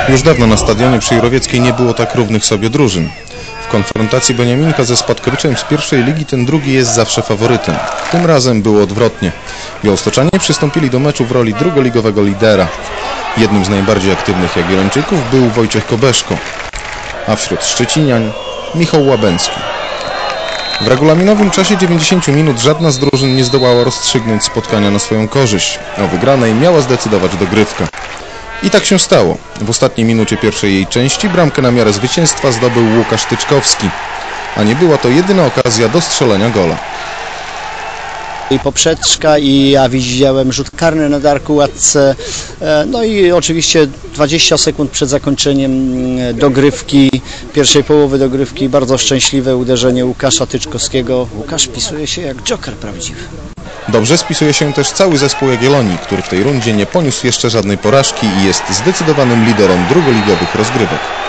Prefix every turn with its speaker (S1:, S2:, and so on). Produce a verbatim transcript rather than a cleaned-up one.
S1: Już dawno na stadionie przy Jurowieckiej nie było tak równych sobie drużyn. W konfrontacji Beniaminka ze Spadkowiczem z pierwszej ligi ten drugi jest zawsze faworytem. Tym razem było odwrotnie. Białostoczanie przystąpili do meczu w roli drugoligowego lidera. Jednym z najbardziej aktywnych Jagiellończyków był Wojciech Kobeszko, a wśród Szczecinian Michał Łabęcki. W regulaminowym czasie dziewięćdziesięciu minut żadna z drużyn nie zdołała rozstrzygnąć spotkania na swoją korzyść. O wygranej miała zdecydować dogrywka. I tak się stało. W ostatniej minucie pierwszej jej części bramkę na miarę zwycięstwa zdobył Łukasz Tyczkowski, a nie była to jedyna okazja do strzelenia gola.
S2: I poprzeczka, i ja widziałem rzut karny na Darku Łatce, no i oczywiście dwadzieścia sekund przed zakończeniem dogrywki, pierwszej połowy dogrywki, bardzo szczęśliwe uderzenie Łukasza Tyczkowskiego. Łukasz wpisuje się jak dżoker prawdziwy.
S1: Dobrze spisuje się też cały zespół Jagiellonii, który w tej rundzie nie poniósł jeszcze żadnej porażki i jest zdecydowanym liderem drugoligowych rozgrywek.